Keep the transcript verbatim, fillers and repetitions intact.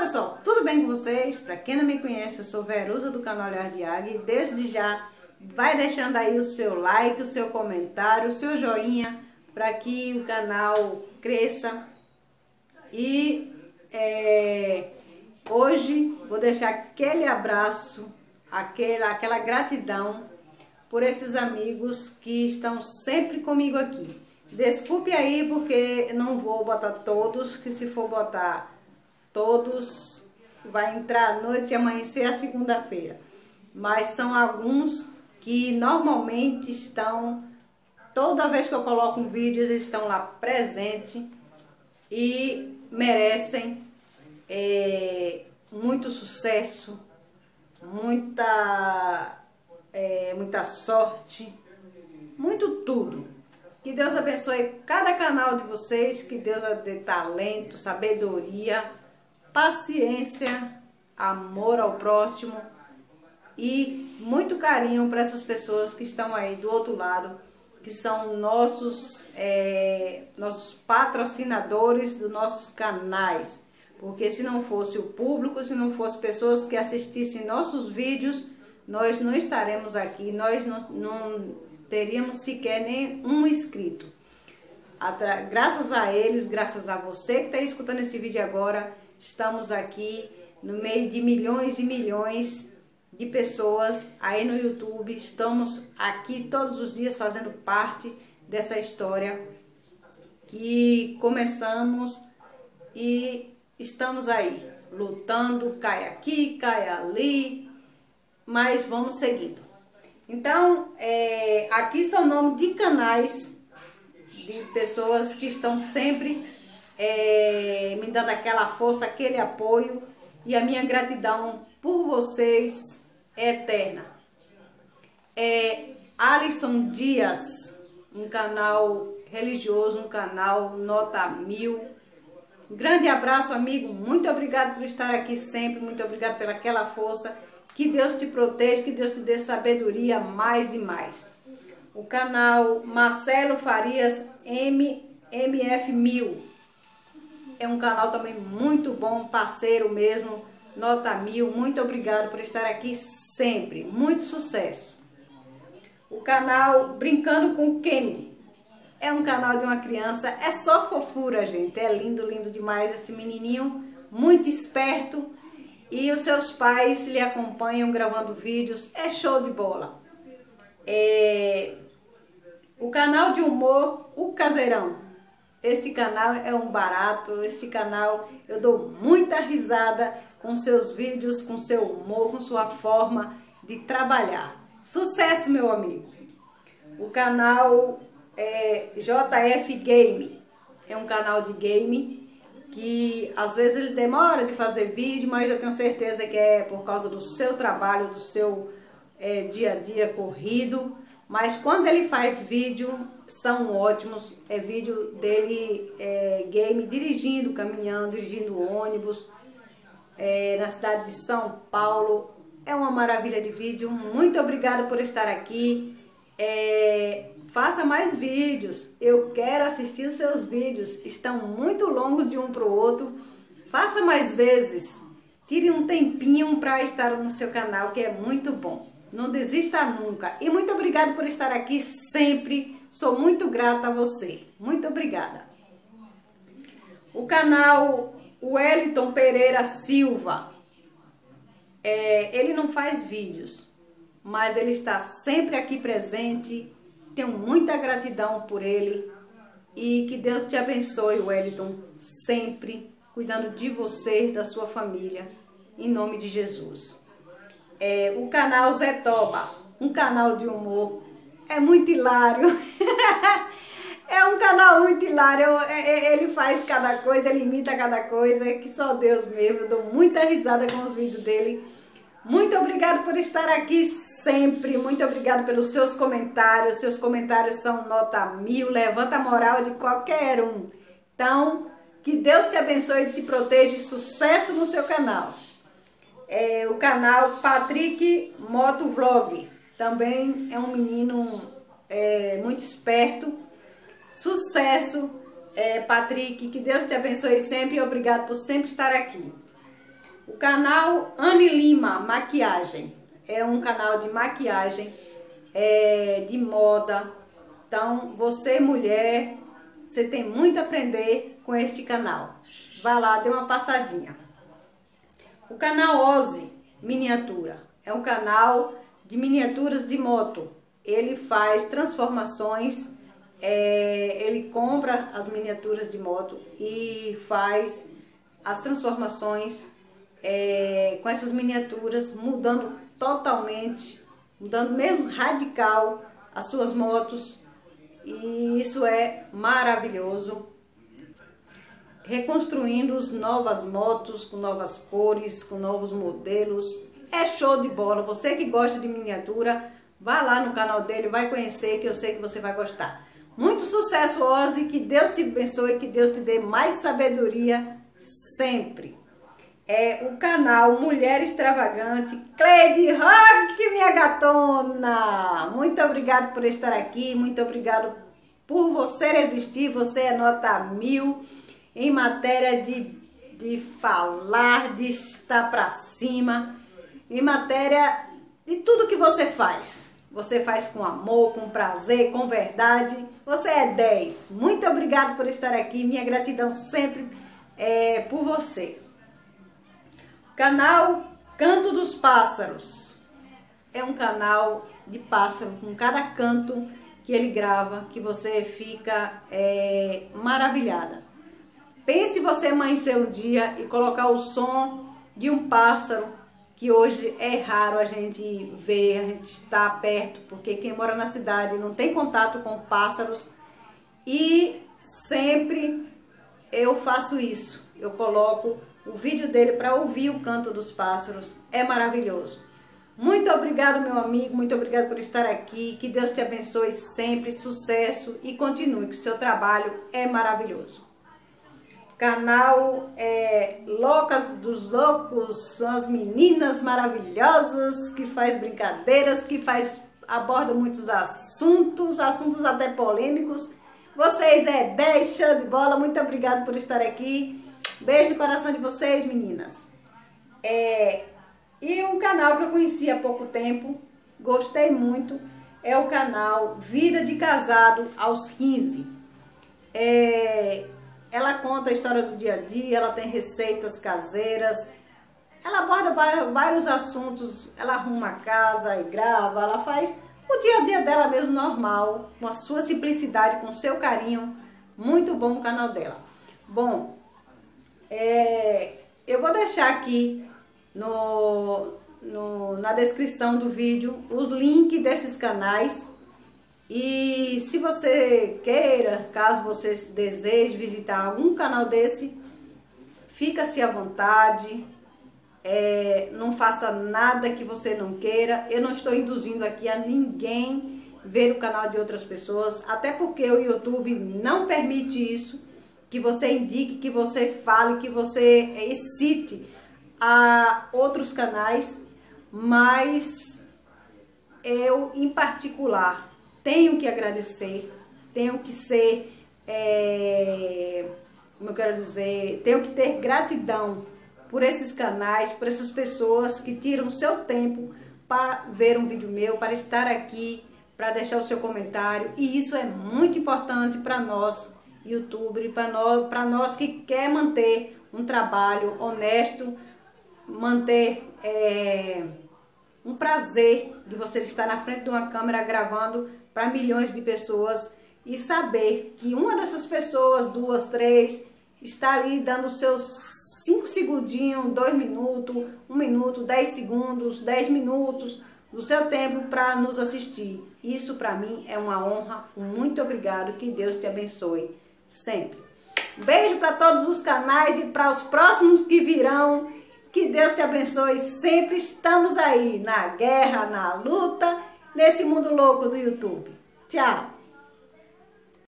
pessoal, tudo bem com vocês? Para quem não me conhece, eu sou Verusa do canal Olhar de Águia e desde já vai deixando aí o seu like, o seu comentário, o seu joinha para que o canal cresça. E é, hoje vou deixar aquele abraço, aquela, aquela gratidão por esses amigos que estão sempre comigo aqui. Desculpe aí porque não vou botar todos, que se for botar todos vai entrar à noite e amanhecer a segunda-feira. Mas são alguns que normalmente estão, toda vez que eu coloco um vídeo, eles estão lá presentes e merecem é, muito sucesso, muita, é, muita sorte, muito tudo. Que Deus abençoe cada canal de vocês, que Deus dê talento, sabedoria, paciência, amor ao próximo e muito carinho para essas pessoas que estão aí do outro lado, que são nossos, é, nossos patrocinadores dos nossos canais. Porque se não fosse o público, se não fosse pessoas que assistissem nossos vídeos, nós não estaremos aqui, nós não, não teríamos sequer nem um inscrito. Graças a eles, graças a você que está escutando esse vídeo agora, estamos aqui no meio de milhões e milhões de pessoas aí no YouTube. Estamos aqui todos os dias fazendo parte dessa história que começamos e estamos aí lutando, cai aqui, cai ali, mas vamos seguindo. Então, é, aqui são nomes de canais de pessoas que estão sempre é, me dando aquela força, aquele apoio, e a minha gratidão por vocês é eterna. É Alisson Dias, um canal religioso, um canal nota mil. Um grande abraço, amigo, muito obrigado por estar aqui sempre, muito obrigado pela aquela força. Que Deus te proteja, que Deus te dê sabedoria mais e mais. O canal Marcelo Farias M F mil é um canal também muito bom, parceiro mesmo, nota mil. Muito obrigado por estar aqui sempre. Muito sucesso. O canal Brincando com Kennedy é um canal de uma criança, é só fofura, gente. É lindo, lindo demais esse menininho, muito esperto. E os seus pais lhe acompanham gravando vídeos, é show de bola. É... O canal de humor, o Caseirão. Esse canal é um barato, esse canal eu dou muita risada com seus vídeos, com seu humor, com sua forma de trabalhar. Sucesso, meu amigo. O canal é, J F Game, é um canal de game que às vezes ele demora de fazer vídeo, mas eu tenho certeza que é por causa do seu trabalho, do seu é, dia a dia corrido. Mas quando ele faz vídeo, são ótimos. É vídeo dele, é, game, dirigindo, caminhando, dirigindo ônibus, é, na cidade de São Paulo. É uma maravilha de vídeo. Muito obrigada por estar aqui. É, faça mais vídeos, eu quero assistir os seus vídeos, estão muito longos de um para o outro. Faça mais vezes, tire um tempinho para estar no seu canal, que é muito bom. Não desista nunca. E muito obrigada por estar aqui sempre, sou muito grata a você. Muito obrigada. O canal Wellington Pereira Silva, é, ele não faz vídeos, mas ele está sempre aqui presente. Tenho muita gratidão por ele e que Deus te abençoe, Wellington, sempre cuidando de você e da sua família, em nome de Jesus. É, o canal Zé Toba, um canal de humor, é muito hilário. É um canal muito hilário, ele faz cada coisa, ele imita cada coisa, que só Deus mesmo. Eu dou muita risada com os vídeos dele. Muito obrigado por estar aqui sempre, muito obrigado pelos seus comentários, seus comentários são nota mil, levanta a moral de qualquer um. Então, que Deus te abençoe e te proteja, sucesso no seu canal. É, o canal Patrick Motovlog, também é um menino é, muito esperto, sucesso, é, Patrick, que Deus te abençoe sempre e obrigado por sempre estar aqui. O canal Anne Lima Maquiagem é um canal de maquiagem, é, de moda. Então, você mulher, você tem muito a aprender com este canal. Vá lá, dê uma passadinha. O canal Ozzy Miniatura é um canal de miniaturas de moto. Ele faz transformações, é, ele compra as miniaturas de moto e faz as transformações é, com essas miniaturas, mudando totalmente, mudando mesmo radical as suas motos. E isso é maravilhoso. Reconstruindo novas motos, com novas cores, com novos modelos. É show de bola. Você que gosta de miniatura, vá lá no canal dele, vai conhecer, que eu sei que você vai gostar. Muito sucesso, Ozzy. Que Deus te abençoe, que Deus te dê mais sabedoria sempre. É o canal Mulher Extravagante, Cleide Rock, minha gatona. Muito obrigado por estar aqui, muito obrigado por você existir. Você é nota mil em matéria de, de falar, de estar pra cima, em matéria de tudo que você faz. Você faz com amor, com prazer, com verdade. Você é dez. Muito obrigado por estar aqui. Minha gratidão sempre é por você. Canal Canto dos Pássaros. É um canal de pássaro, com cada canto que ele grava, que você fica é, maravilhada. Pense você amanhecer um dia e colocar o som de um pássaro, que hoje é raro a gente ver, a gente está perto, porque quem mora na cidade não tem contato com pássaros. E sempre eu faço isso, eu coloco o vídeo dele para ouvir o canto dos pássaros. É maravilhoso. Muito obrigado, meu amigo, muito obrigado por estar aqui. Que Deus te abençoe sempre, sucesso e continue, que o seu trabalho é maravilhoso. Canal é, Loucas dos Loucos, são as meninas maravilhosas que faz brincadeiras, que faz, aborda muitos assuntos, assuntos até polêmicos. Vocês é dez, show de bola, muito obrigado por estar aqui. Beijo no coração de vocês, meninas. É, e um canal que eu conheci há pouco tempo, gostei muito, é o canal Vida de Casado aos quinze. É, ela conta a história do dia a dia, ela tem receitas caseiras, ela aborda vários assuntos, ela arruma a casa e grava, ela faz o dia a dia dela mesmo normal, com a sua simplicidade, com o seu carinho. Muito bom o canal dela. Bom, É, eu vou deixar aqui no, no, na descrição do vídeo os links desses canais. E se você queira, caso você deseje visitar algum canal desse, fica-se à vontade. É, não faça nada que você não queira. Eu não estou induzindo aqui a ninguém ver o canal de outras pessoas, até porque o YouTube não permite isso. Que você indique, que você fale, que você excite a outros canais, mas eu, em particular, tenho que agradecer, tenho que ser, é, como eu quero dizer, tenho que ter gratidão por esses canais, por essas pessoas que tiram o seu tempo para ver um vídeo meu, para estar aqui, para deixar o seu comentário, e isso é muito importante para nós, YouTube, para nós, para nós que quer manter um trabalho honesto, manter é, um prazer de você estar na frente de uma câmera gravando para milhões de pessoas e saber que uma dessas pessoas, duas, três, está ali dando seus cinco segundinhos, dois minutos, um minuto, dez segundos, dez minutos do seu tempo para nos assistir. Isso para mim é uma honra. Muito obrigado, que Deus te abençoe sempre. Beijo para todos os canais e para os próximos que virão. Que Deus te abençoe sempre. Estamos aí na guerra, na luta, nesse mundo louco do YouTube. Tchau!